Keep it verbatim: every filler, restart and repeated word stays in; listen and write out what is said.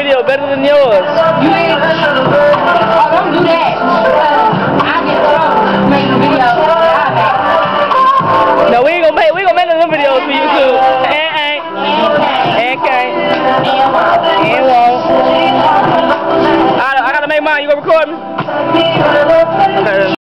video better than yours. You ain't. Oh, don't do that. I get drunk making a video. No, we ain't gonna make we gonna make them videos for YouTube. And ain't. And can't. And won't. I, I gotta make mine. You gonna record me? Okay.